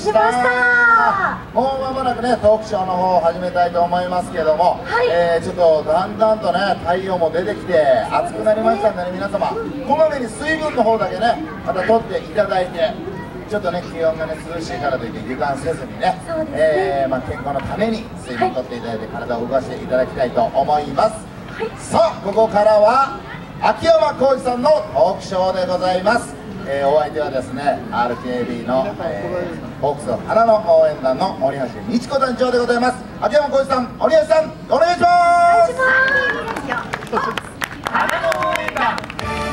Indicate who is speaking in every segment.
Speaker 1: した。もう間もなくねトークショーの方を始めたいと思いますけども、はい、ちょっとだんだんとね太陽も出てきて暑くなりましたんでね、皆様こまめに水分の方だけねまた取っていただいて、ちょっとね気温がね涼しいからといって油断せずにね、健康のために水分取っていただいて、体を動かしていただきたいと思います。はい、さあここからは秋山浩二さんのトークショーでございます。お相手はですね RKB の、ホークスの花の応援団の森橋美智子団長でございます。秋山浩二さん、森橋さん、お願いします。花の応援団。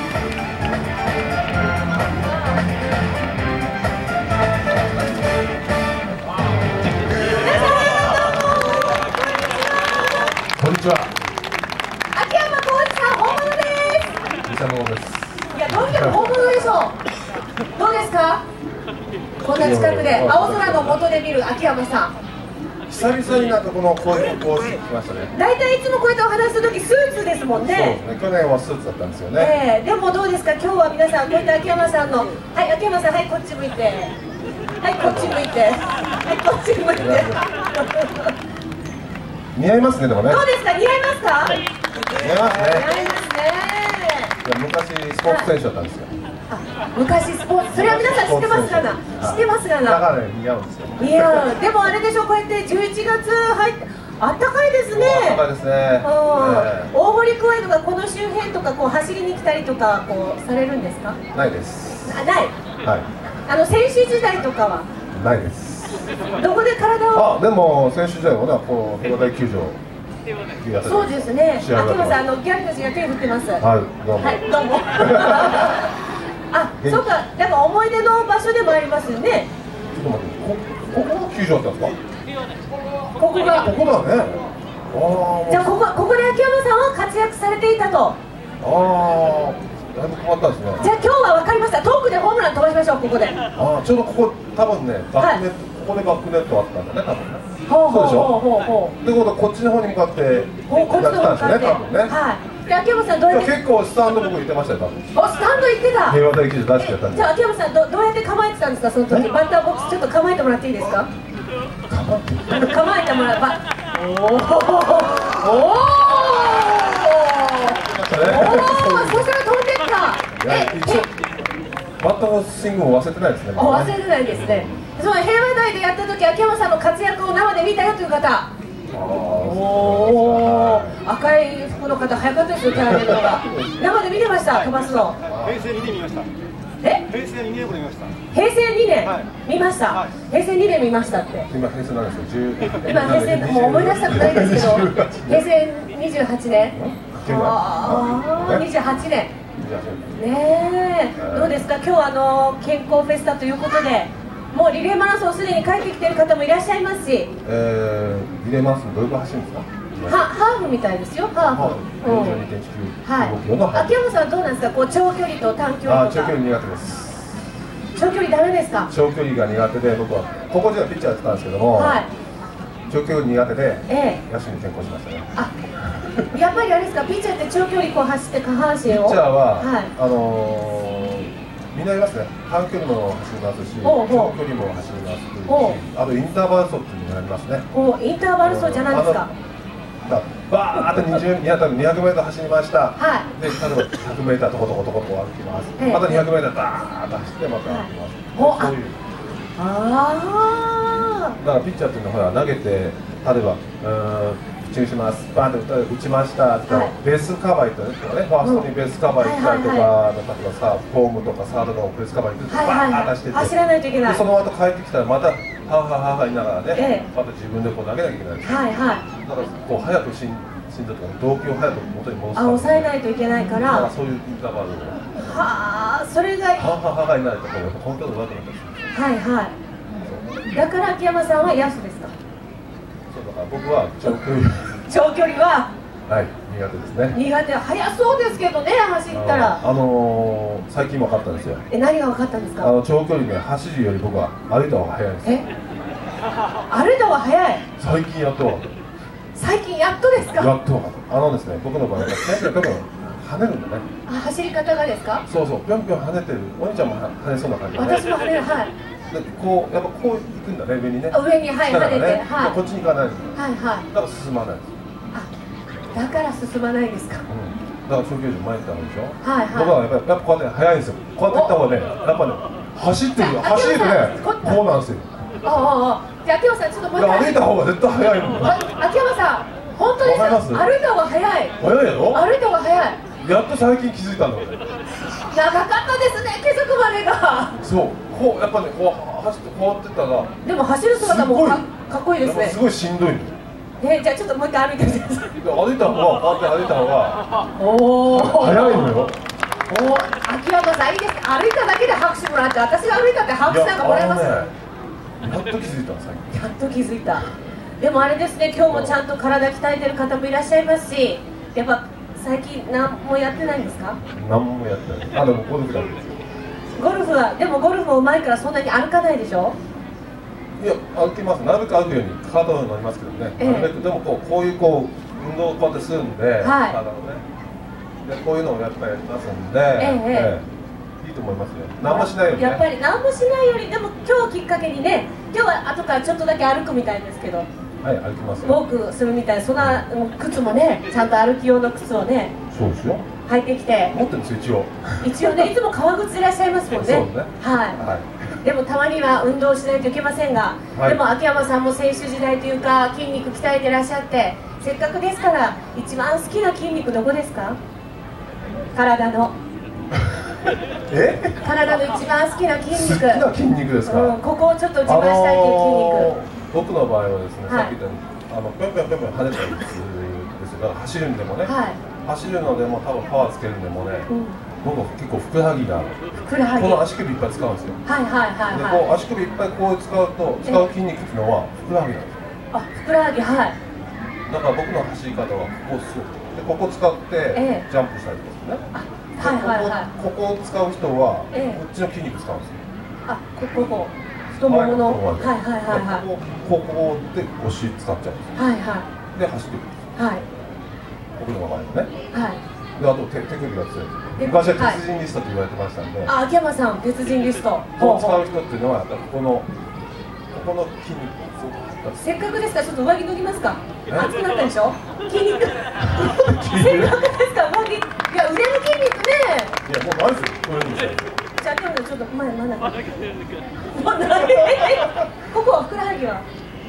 Speaker 2: こんにちは。
Speaker 3: 秋山浩二さん、本物です。
Speaker 2: 偽物です。
Speaker 3: いや、どう見ても本物でしょう。どうですか。こんな近くで青空の下で見る秋山さん。
Speaker 2: 久々になんかこのこういう格好をしてきましたね。
Speaker 3: 大体いつもこうやってお話しするときスーツですもんね。
Speaker 2: そうですね。去年はスーツだったんですよね。
Speaker 3: でもどうですか。今日は皆さんこういった秋山さんの、はい、秋山さん、はい、こっち向いて、はい、こっち向いて、はい、こっち向いて。
Speaker 2: 似合いますね、でもね。
Speaker 3: どうですか、似合いますか。
Speaker 2: 似合いますね。
Speaker 3: 似合いますね。
Speaker 2: 昔スポーツ選手だったんですよ。
Speaker 3: 昔スポーツ、それは皆さん知ってますかな。知ってますかな。
Speaker 2: だからね、似合うんですよ。
Speaker 3: 似合う。でもあれでしょ、こうやって11月入って、あったかいですね。
Speaker 2: あったかいですね。
Speaker 3: 大堀公園とかこの周辺とかこう走りに来たりとかこうされるんですか。
Speaker 2: ないです。
Speaker 3: ない。
Speaker 2: はい。
Speaker 3: 選手時代とかは。
Speaker 2: ないです。
Speaker 3: どこで体を。
Speaker 2: でも選手時代はね、こう平和大球場。
Speaker 3: そうですね。秋山さん、ギャルたちが手振ってます。
Speaker 2: はい、どうも。
Speaker 3: はい、どうも。あ、そうか、なんか思い出の場所でもありますよね。
Speaker 2: ちょっと待って、ここの球場だったんですか。
Speaker 3: ここが。
Speaker 2: ここだね。
Speaker 3: じゃあここで秋山さんは活躍されていたと。
Speaker 2: だいぶ変わったんですね。
Speaker 3: じゃあ今日は分かりました。遠くでホームラン飛ばしましょう、ここで。
Speaker 2: ちょうどここ多分ね、バックネット、ここでバックネットあったんだね、多分ね。そうでしょ。ってことはこっちの方に向かってやってたんですね、多分ね。
Speaker 3: はい。で秋山さんどうやって。
Speaker 2: 結構スタンド僕行ってましたよ、多分。
Speaker 3: スタンド行ってた。
Speaker 2: 平和大球場大好きだったんで。
Speaker 3: じゃあ秋山さんどうやって構えてたんですか、その時。バッターボックスちょっと構えてもらっていいですか。構えてもらえば。そしたら飛んでった。
Speaker 2: バッターのスイングも忘れてないですね。
Speaker 3: 忘れてないですね。その平和台でやった時、秋山さんの活躍を生で見たよという方。赤い服の方早かったですよ、キャラメルのが。生で見てました、飛ばすの。
Speaker 4: 平成2年見ました。平成2年見ました。
Speaker 3: 平成2年見ました。平成2年見ましたって。
Speaker 2: 今平成なんですよ。
Speaker 3: 今平成、もう思い出したくないですけど、平成28年。28年。ねえ、どうですか。今日健康フェスタということで、もうリレーマラソンすでに帰ってきている方もいらっしゃいますし。リ
Speaker 2: レーマラソンどれくらい走るんですか。
Speaker 3: ハーフみたいですよ。ハーフ。はい。秋山さんどうなんですか。こう長距離と短距離とか。
Speaker 2: 長距離苦手です。
Speaker 3: 長距離ダメですか。
Speaker 2: 長距離が苦手で、僕は高校時代ピッチャーやってたんですけども。長距離苦手で、野手に転向しましたね。
Speaker 3: やっぱりあれですか、ピッチャーって長距離こう走って下半身を。
Speaker 2: ピッチャーは、みんな言いますね。短距離も走りますし、長距離も走りますし、あとインターバル走っていうのもやりますね。
Speaker 3: インターバル走じゃないですか。
Speaker 2: バーッと200メートル走りました。で、例えば100メーターとことことこと歩きます。また200メーターバーッと走ってまた歩きます。そういう。だからピッチャーっていうのは投げて、例えばピッチングします、バーンと打ちましたってベースカバー行ったね、ファーストにベースカバー行ったりとか、例えばさ、ホームとかサードのベースカバー行ってバーッと走ってて、
Speaker 3: 走らないといけない。
Speaker 2: その後帰ってきたらまたハーハーハーハー言いながらね、また自分でこう投げなきゃいけないんです。だからこう早く心臓とか動機を早く元に戻す。
Speaker 3: 抑えないといけないから。
Speaker 2: そういうインターバルを。
Speaker 3: それが。
Speaker 2: ハーハーハーハーになるとコントロール悪くなったりする。
Speaker 3: だから秋山さんは野手ですか。
Speaker 2: そうだから僕は長
Speaker 3: 距離は
Speaker 2: 苦手ですね。
Speaker 3: 苦手。速そうですけどね、走ったら。
Speaker 2: 最近分かったんですよ。
Speaker 3: 何が分かったんですか。
Speaker 2: 長距離ね、走るより僕は歩いた方が速いんです。
Speaker 3: 歩いた方が速い。
Speaker 2: 最近やっと。
Speaker 3: 最近やっとですか。
Speaker 2: やっとですね、僕の場合は多分跳ねるんだね。
Speaker 3: 走り方がですか。
Speaker 2: そうそう、ぴょんぴょん跳ねてる。お兄ちゃんも跳ねそうな感じ。
Speaker 3: 私も跳ねる。
Speaker 2: でこうやっぱこう行くんだね、上にね。
Speaker 3: 上に、はい、跳ねて、はい。
Speaker 2: こっちに行かないんですよ。
Speaker 3: はいはい。
Speaker 2: だから進まないんです。
Speaker 3: あ、だから進まないんですか。
Speaker 2: だから長距離前に行ったんでしょ。
Speaker 3: はいはい。
Speaker 2: 僕はやっぱこうやって速いんですよ。こうやって行った方がね、やっぱね、走ってるとね、こうなんですよ。
Speaker 3: じゃあ秋山さんちょっともう一回。
Speaker 2: 歩いた方が絶対速いの。
Speaker 3: 秋山さん、本当です。歩いた方が速い。
Speaker 2: 速いやろ。
Speaker 3: 歩いた方が速い。
Speaker 2: やっと最近気づいたんだ俺。
Speaker 3: 長かったですね、気づくまでが。
Speaker 2: そう、こうやっぱね、こう走ってこうやってたら。
Speaker 3: でも走る姿もかっこいいですね。
Speaker 2: すごいしんどいの。
Speaker 3: じゃあちょっともう一回歩いてみてください。
Speaker 2: 歩いた方が、こうやって歩いた方が速いのよ。
Speaker 3: 秋山さんいいですね。歩いただけで拍手もらって、私が歩いたって拍手なんかもらえます。
Speaker 2: やっと気づいた最近。
Speaker 3: やっと気づいた。でもあれですね、今日もちゃんと体鍛えてる方もいらっしゃいますし、やっぱ最近何もやってないんですか？
Speaker 2: 何もやってない。でもゴルフだけですよ。
Speaker 3: ゴルフは、でもゴルフもうまいからそんなに歩かないでしょ？
Speaker 2: いや、歩きます。なるべく歩くように体はなりますけどね。なるべくでもこういう運動をこうやってするんで、体のね。でこういうのをやっぱりやりますんで、いいと思いますよ。何もしないよりね。
Speaker 3: やっぱり何もしないより、でも今日きっかけにね、今日は後からちょっとだけ歩くみたいですけど。
Speaker 2: はい、歩きますよ。
Speaker 3: ウォークするみたいな、そんな靴もね、ちゃんと歩き用の靴をね。
Speaker 2: そうですよ。
Speaker 3: 履いてきて。
Speaker 2: 持ってるんですよ、一応。
Speaker 3: 一応ね、いつも革靴でいらっしゃいますもんね。
Speaker 2: そうね。
Speaker 3: はい。でもたまには運動しないといけませんが、でも秋山さんも選手時代というか筋肉鍛えてらっしゃって、せっかくですから一番好きな筋肉どこですか？体の。体の一番好きな筋肉。
Speaker 2: 好きな筋肉ですか？
Speaker 3: ここをちょっと自慢したいという筋肉。
Speaker 2: 僕の場合はですね、さっき言ったようにぴょんぴょんぴょんぴょん跳ねたりするんですよ。だから走るんでもね、走るのでも多分パワーつけるんでもね、僕は結構ふくらはぎがこの足首いっぱい使うんですよ。でこう足首いっぱいこう使う筋肉っていうのはふくらはぎなんですよ。
Speaker 3: あ、ふくらはぎ、はい。
Speaker 2: だから僕の走り方はここ使ってジャンプしたりとかね。ここを使う人はこっちの筋肉使うんですよ。
Speaker 3: あ、ここ太ももの、こ
Speaker 2: こでお尻使っちゃうんですよ。で走っていくんですよ。僕の場合はね。であと手首が強い。昔は鉄人リストと言われてましたんで。
Speaker 3: あ、秋山さん鉄人リスト。
Speaker 2: こう使う人っていうのはここの筋肉。
Speaker 3: せっかくですからちょっと上着脱ぎますか。暑くなったでしょ。筋肉。せっかくですから上着。いや腕の筋肉ね。
Speaker 2: いやもうないですよ。これに。
Speaker 3: じゃあ今日ちょっと前真ん中。ここはふくらはぎは。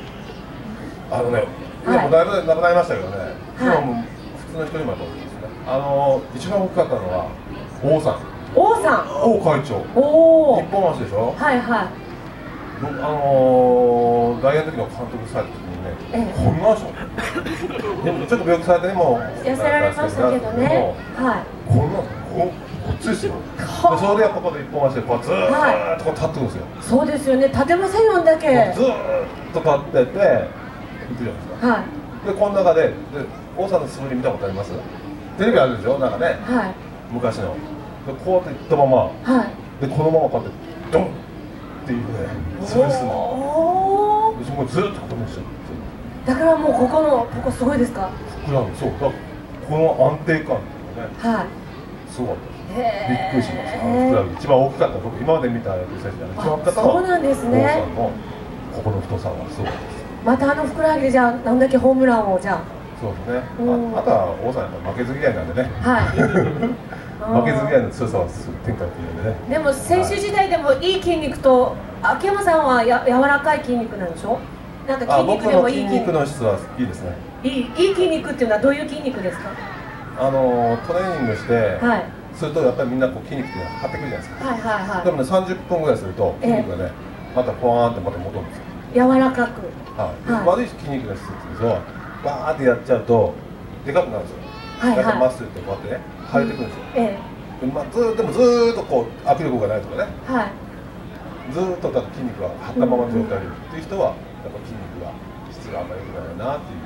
Speaker 2: 今もだいぶなくなりましたけどね。今も普通の人にもやったんですね。一番大きかったのは王さん。王会長。一本足でしょ。ダイヤの時の監督された時にね、こんな足でもちょっと病気されても
Speaker 3: 痩せられましたけどね。
Speaker 2: こっちですよ。それでここで一本足でこうずーっと立ってるんですよ。
Speaker 3: そうですよね。立てませんよんだけ。
Speaker 2: ずーっと立ってて行くじゃないですか。でこの中で王さんの素振り見たことあります？テレビあるでしょ、なんかね。昔の。でこうやって行ったまま、でこのままこうやってドンっていうね、潰すの。でそこずっとここにしちゃって。
Speaker 3: だからもうここすごいですか？
Speaker 2: ふくらはぎ、そう。この安定感っていうのね。すごかった。びっくりしました。ふくらはぎ一番大きかった。僕今まで見た野球選手で一番大きかったのは。
Speaker 3: そうなんですね。
Speaker 2: ここの太さはすごいです。
Speaker 3: またふくらはぎでじゃあなんだけホームランをじゃあ。
Speaker 2: そうですね。あとは王さんやっぱ負けず嫌いなんでね。負けず嫌いの強さは天下っていうんでね。でも
Speaker 3: 選手時代でもいい筋肉と秋山さんは柔らかい筋肉なんでしょ？なんか筋肉でもいい
Speaker 2: 筋肉の質はいいですね。
Speaker 3: いい筋肉っていうのはどういう筋肉ですか？
Speaker 2: トレーニングしてするとやっぱりみんな筋肉っていうのは張ってくるじゃないですか。でもね30分ぐらいすると筋肉がねまたポワーンってまた戻るんですよ。
Speaker 3: 柔らかく。
Speaker 2: 悪い筋肉の質っていうのはバーってやっちゃうとでかくなるんですよ。だからマッスルってこうやってね腫れてくるんですよ。でもずーっとこう握力がないとかね。ずーっと筋肉が張ったままの状態っていう人はやっぱ筋肉が質があんまり良くないなっていう。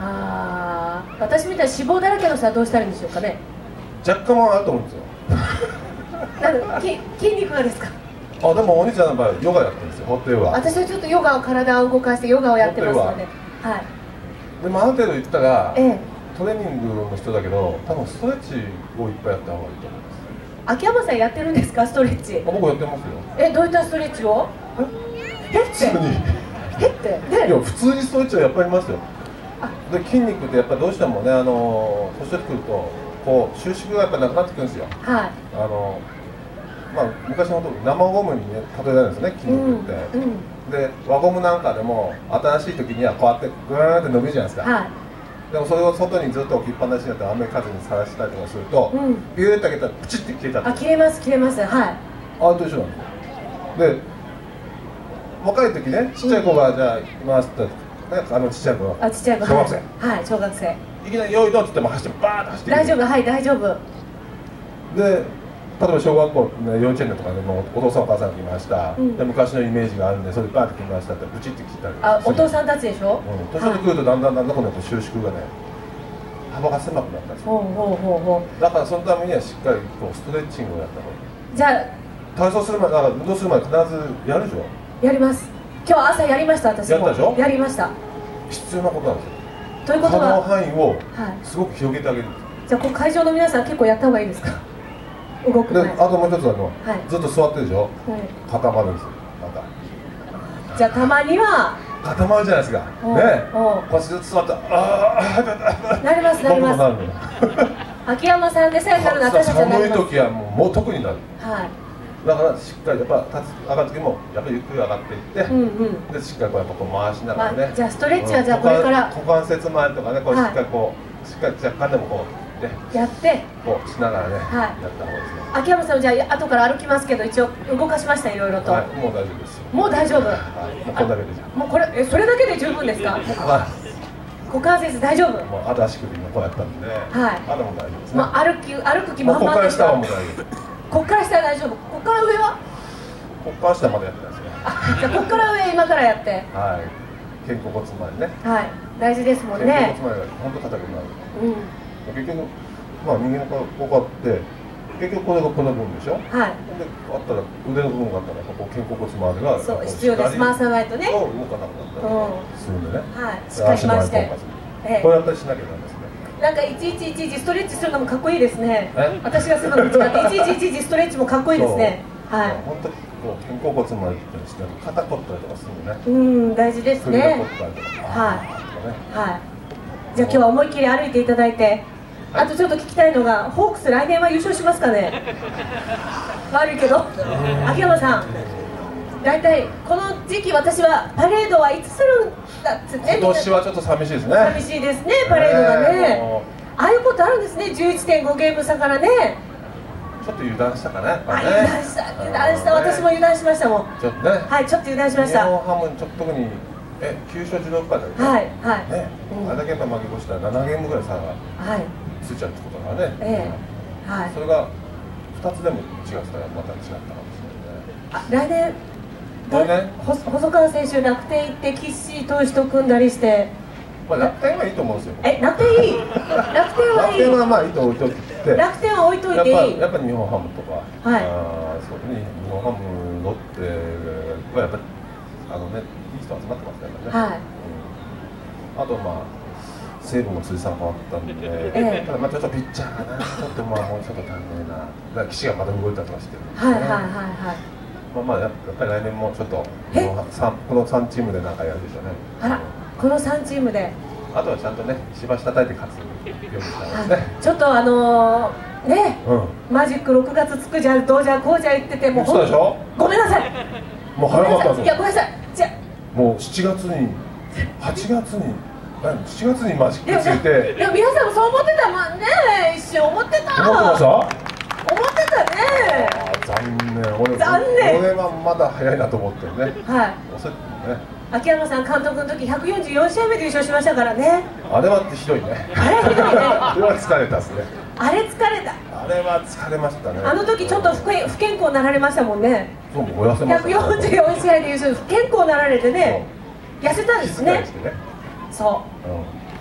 Speaker 3: 私みたいに脂肪だらけの人はどうしたらいいんでしょうかね。
Speaker 2: 若干はあると思うんですよ。
Speaker 3: 筋肉がですか？
Speaker 2: でもお兄ちゃんの場合ヨガやってるんですよ。ホットヨガ。
Speaker 3: 私はちょっとヨガを体を動かしてヨガをやってますので。
Speaker 2: でもある程度言ったらトレーニングの人だけど多分ストレッチをいっぱいやった方がいいと思います。
Speaker 3: 秋山さんやってるんですか、ストレッチ？
Speaker 2: 僕やってますよ。
Speaker 3: どういったストレッチを？
Speaker 2: 普通に
Speaker 3: へってね。
Speaker 2: いや普通にストレッチはやっぱりいますよ。で筋肉ってやっぱりどうしてもね年取ってくるとこう収縮がやっぱなくなってくるんですよ。
Speaker 3: はい。
Speaker 2: まあ昔のこと生ゴムにね例えられるんですね筋肉って。で輪ゴムなんかでも新しい時にはこうやってグーンって伸びるじゃないですか。はい。でもそれを外にずっと置きっぱなしになって雨風にさらしたりとかすると、ビューって開けたらプチって切れたって。
Speaker 3: 切れます切れます。はい。
Speaker 2: あれと一緒なんですよ。で若い時ねちっちゃい子がじゃあいますってちっちゃい子が
Speaker 3: ちっちゃい子
Speaker 2: 小学生
Speaker 3: はい小学生
Speaker 2: いきなり「よいど」って言っても走ってバーッと走って
Speaker 3: 大丈夫はい大丈夫
Speaker 2: で例えば小学校、ね、幼稚園とかでもお父さんお母さんが来ました、で昔のイメージがあるんでそれでバーッと来ましたってブチって切ったり
Speaker 3: お父さんたちでしょ。
Speaker 2: 年取ってくるとだんだんこの収縮がね幅が狭くなったんですよ。だからそのためにはしっかりこうストレッチングをやった方がいい。
Speaker 3: じゃあ
Speaker 2: 体操する前運動する前必ずやるでしょ。
Speaker 3: やります。今日朝やりました私も。
Speaker 2: やったでしょ。
Speaker 3: やりました。
Speaker 2: 必要なことなんですよ。
Speaker 3: ということは
Speaker 2: 可能範囲をすごく広げてあげる。
Speaker 3: じゃあこう会場の皆さん結構やった方がいいですか。動く前。
Speaker 2: であともう一つずっと座ってるでしょ。固まるんですよ。
Speaker 3: じゃあたまには
Speaker 2: 固まるじゃないですか。ね。こっちずっと座って
Speaker 3: なりますなります。秋山さんでさえなるの私たちはなります。
Speaker 2: 寒い時はもう特になる。
Speaker 3: はい。
Speaker 2: だからしっかりやっぱ上がる時もやっぱりゆっくり上がっていって、でしっかりこうやっぱこう回しながらね。
Speaker 3: じゃあストレッチはじゃあこれから
Speaker 2: 股関節周りとかねこうしっかりこうしっかり若干でもこうね
Speaker 3: やって
Speaker 2: こうしながらねやった方がいいですね。
Speaker 3: 秋山さんじゃあ後から歩きますけど一応動かしましたいろいろと。
Speaker 2: はいもう大丈夫です。
Speaker 3: もう大丈夫。
Speaker 2: もうこれだけでじゃ。
Speaker 3: もうこれそれだけで十分ですか。股関節大丈夫。
Speaker 2: もう足首もこうやったんで、あとも大丈夫ですね。
Speaker 3: まあ歩く気満々です。
Speaker 2: ここから下はもう大丈夫。
Speaker 3: ここから下は大丈夫。ここから上は？
Speaker 2: ここから下までやってないですね。
Speaker 3: じゃあここから上今からやって。
Speaker 2: はい。肩甲骨までね。
Speaker 3: はい。大事ですもんね。
Speaker 2: 肩甲骨まで本当硬くなる。結局まあ人間のここあって結局これがこの部分でしょ。はい。であったら腕の部分があったらここ肩甲骨までが
Speaker 3: そう必要です。回さないとね。
Speaker 2: 動かなくなったりするんでね。
Speaker 3: はい。しっかり回して。
Speaker 2: こうやったりしなきゃダメですね。
Speaker 3: なんかいちいちストレッチするのもかっこいいですね。私がするのと違っていちいちストレッチもかっこいいですね。はい。
Speaker 2: 本当にこう肩甲骨までってですね、肩凝ったりとかするのね。
Speaker 3: 大事ですね。はい。はい。じゃあ今日は思いっきり歩いていただいて、あとちょっと聞きたいのがホークス来年は優勝しますかね。悪いけど、秋山さん。大体この時期私はパレードはいつするんだってね。
Speaker 2: 今年はちょっと寂しいですね。
Speaker 3: 寂しいですねパレードがね。ああいうことあるんですね。11.5 ゲーム差からね。
Speaker 2: ちょっと油断したかね。
Speaker 3: 油断した私も油断しましたもん。
Speaker 2: ちょっとね。
Speaker 3: はいちょっと油断しました。
Speaker 2: 日本ハムちょっと特に9勝16敗だけど。
Speaker 3: はいはい。
Speaker 2: ね。あれだけやっぱ負け越したら7ゲームぐらい差がついちゃうってことだからね。はい。それが2つでも違ったらまた違ったかもしれないね。
Speaker 3: 来年細川選手楽天行って岸投手と組んだりして、
Speaker 2: まあ楽天はいいと思うんですよ。
Speaker 3: 楽天いい。楽天はいい。
Speaker 2: 楽天はまあいいと置いといて。
Speaker 3: 楽天は置いといていい。
Speaker 2: やっぱ日本ハムとか、そうね日本ハムロッテはやっぱりいい人集まってますからね。はい。あとまあ西武も辻さん変わったんで、ただまあちょっとピッチャーがなちょっとまあもうちょっと足りないな。だから岸がまた動いたりとかしてる。
Speaker 3: はいはいはいはい。
Speaker 2: まあやっぱり来年もちょっとこの3チームでなんかやるでしょうね。
Speaker 3: あら、この3チームで。
Speaker 2: あとはちゃんとね、芝下叩いて勝つようにしたいですね。
Speaker 3: ちょっとね、マジック6月つくじゃどうじゃこうじゃ言っててもう。
Speaker 2: そうでしょ。
Speaker 3: ごめんなさい。
Speaker 2: もう早かったです。
Speaker 3: いやごめんなさい。じゃ
Speaker 2: もう7月に7月にマジックついて。
Speaker 3: いや皆さんもそう思ってたもんね。一瞬思ってた。
Speaker 2: 思ってました。
Speaker 3: 思ってたね。
Speaker 2: 残念。俺はまだ早いなと思ってね。はい。遅いね。
Speaker 3: 秋山さん監督の時144試合目で優勝しましたからね。
Speaker 2: あれはひどいね。
Speaker 3: あれひどいね。
Speaker 2: あれは疲れたですね。
Speaker 3: あれ疲れた。
Speaker 2: あれは疲れましたね。
Speaker 3: あの時ちょっと不健康になられましたもんね。
Speaker 2: そう、お痩せました。
Speaker 3: 144試合で優勝、不健康になられてね。痩せたんですね。そう。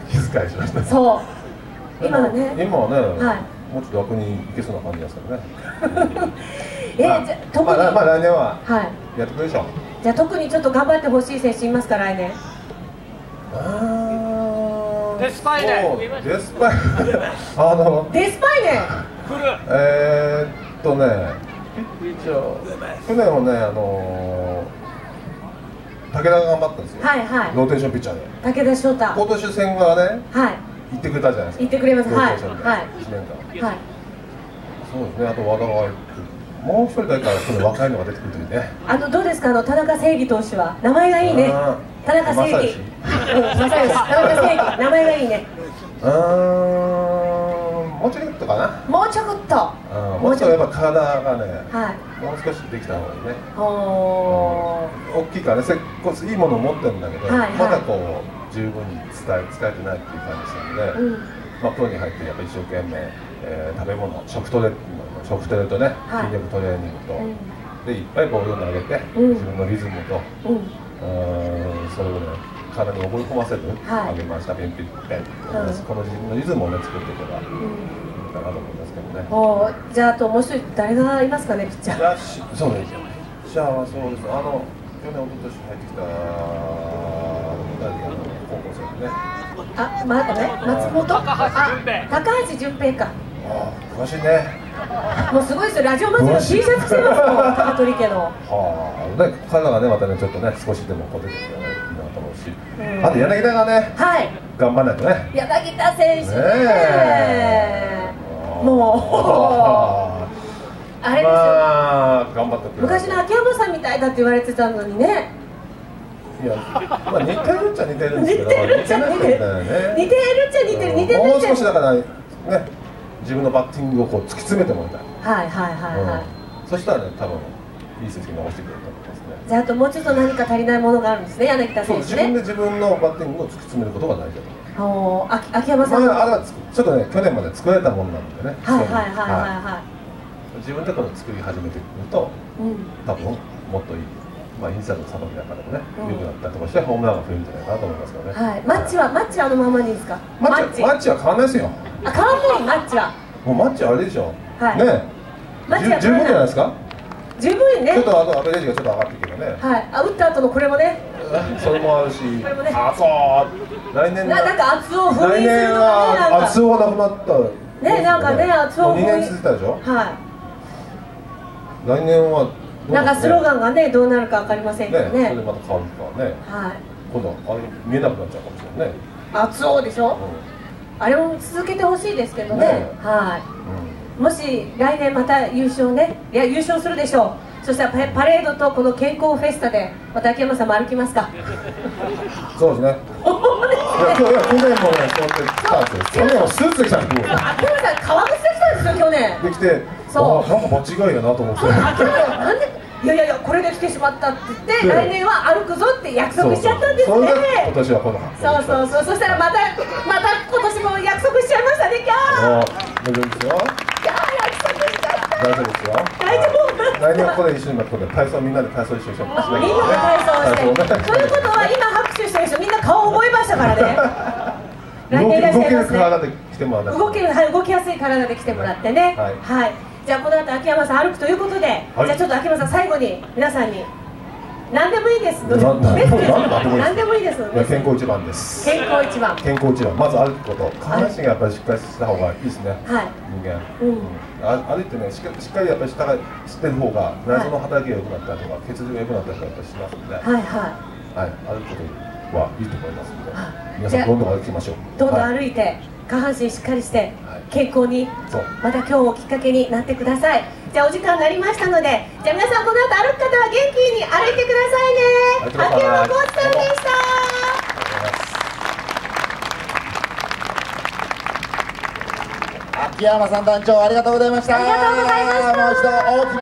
Speaker 2: 気遣いしました。
Speaker 3: そう。今はね。
Speaker 2: 今はね。もうちょっと楽にいけそうな感じですからね。
Speaker 3: じゃ特に
Speaker 2: まあ来年はやってくるでしょう。
Speaker 3: じゃあ特にちょっと頑張ってほしい選手いますか来年。
Speaker 4: デスパイネ。
Speaker 2: デスパイネ。
Speaker 3: デスパイネ。
Speaker 2: ピッチャー去年はね田が頑張ったんですよ。
Speaker 3: はいはい。
Speaker 2: ローテーションピッチャーで。
Speaker 3: 武田翔太。
Speaker 2: 今年千賀がね、
Speaker 3: はい。
Speaker 2: 行ってくれたじゃないですか。
Speaker 3: 行ってくれます。はい。はい。
Speaker 2: 1年間。
Speaker 3: はい。
Speaker 2: そうですね。あと和田がもう一人誰か若いのが出てくるといいね。
Speaker 3: どうですか、田中正義投手は名前がいいね。田中正義。田中正義、名前がいいね。
Speaker 2: もうちょっとかな。
Speaker 3: もうちょっと。
Speaker 2: もうちょっとやっぱ体がね、もう少しできた方がいいね。大きいからね、いいものを持ってるんだけど、まだこう十分に使えてないっていう感じなので、プロに入ってやっぱり一生懸命食べ物、食トレとね、筋力トレーニングとでいっぱいボールを投げて自分のリズムとそれをね体に覚え込ませる、上げました、ピンピンピン、この自分のリズムをね作っていけばいいかなと思いますけどね。
Speaker 3: じゃあ、あともう一人誰がいますかね、ピッチャー。
Speaker 2: そうですよ。ピッチャーはそうです。去年一昨年入ってきた高校生でね。
Speaker 3: まだね、松本、高橋純平か。
Speaker 2: 詳しいね。
Speaker 3: もうすごいですよ、ラジオ祭りの T シャツ着てますもん、高取家の。
Speaker 2: 彼らがね、またね、ちょっとね、少しでも出てきたらいいなと思うし、あと柳田がね、頑張らないとね。
Speaker 3: 柳田選手ね、もう、あれですよ、
Speaker 2: 頑張ってくれ。
Speaker 3: 昔の秋山さんみたいだって言われてたのにね。
Speaker 2: いや、似てるっちゃ似てるんですけど、
Speaker 3: 似てるっちゃ似てる、似てる。
Speaker 2: もう少しだからね、自分のバッティングをこう突き詰めてもらいたい。そしたらね、多分いい成績残してくれると思いますね。
Speaker 3: じゃあ、あともうちょっと何か足りないものがあるんですね、柳田選手ね。
Speaker 2: 自分のバッティングを突き詰めることが大事だと思う。
Speaker 3: 秋山さん
Speaker 2: あれはちょっとね、去年まで作られたものなんでね。自分でこの作り始めてくると、多分もっといい。インサイドのさばきなんかでもね、良くなったりとかして、ホームランが増えるんじゃないかなと思いますけどね。マッチはあのままにいいですか。 マッチは変わらないですよ。
Speaker 3: 変わんない、マッチは。
Speaker 2: もうマッチはあれでしょ。ね、十分じゃないですか。
Speaker 3: 十分ね。
Speaker 2: ちょっとアベレージがちょっと上がってくるね。
Speaker 3: 打った後のこれもね。
Speaker 2: それもあるし。来年
Speaker 3: なんか厚尾封印するのがね、
Speaker 2: 来年は厚尾がなくなった
Speaker 3: ね、なんかね、厚尾
Speaker 2: 2年続いたでしょ。来年は
Speaker 3: なんかスローガンがね、どうなるかわかりませんけどね。
Speaker 2: それでまた変わるからね。今度あれ見えなくなっちゃうかもしれないね。
Speaker 3: 厚尾でしょ。あれを続けてほしいですけどね。もし来年また優勝ね、いや優勝するでしょう。そしたらパレードとこの健康フェスタでまた秋山さんも歩きますか。
Speaker 2: そうですね。去年もね、そうやって来たんですよ。去年はスーツで来たんですよ。
Speaker 3: 秋山さん革靴で来たんですよ、去年。
Speaker 2: できて、なんか間違いやなと思って。
Speaker 3: なんで、いやこれで来てしまったって言って来年は歩くぞって約束しちゃったんですね。
Speaker 2: 今年はこの。
Speaker 3: そうそしたらまた今年も約束しちゃいましたね、今日。
Speaker 2: 大丈夫ですよ。
Speaker 3: 約束しちゃった。
Speaker 2: 大丈夫ですよ。
Speaker 3: 大丈夫。
Speaker 2: 来年はここで一緒にここで体操みんなで体操一緒にしよう。
Speaker 3: みんなで体操して。ということは今拍手してる人みんな顔覚えましたからね。来年いらっしゃいますね。
Speaker 2: 体で来てもらって。
Speaker 3: 動きやすい体で来てもらってね。はい。じゃあこの後秋山さん歩くということで、じゃあちょっと秋山さん最後に皆さんに何でもいいです。何でもいいです。
Speaker 2: 健康一番です。
Speaker 3: 健康一番。
Speaker 2: 健康一番。まず歩くこと。下半身がやっぱりしっかりした方がいいですね。人間。歩いてね、しっかりやっぱり下がしてる方が内臓の働きが良くなったりとか血流が良くなったりとかしますので、歩くことはいいと思いますので、皆さんどんどん歩きましょう。
Speaker 3: どんどん歩いて下半身しっかりして健康にまた今日をきっかけになってください。じゃあお時間になりましたので、じゃあ皆さんこの後歩く方は元気に歩いてくださいね。秋山コーチさんでした。
Speaker 1: 秋山さん団長ありがとうございました。
Speaker 3: ありがとうございました。
Speaker 1: もう一度大きな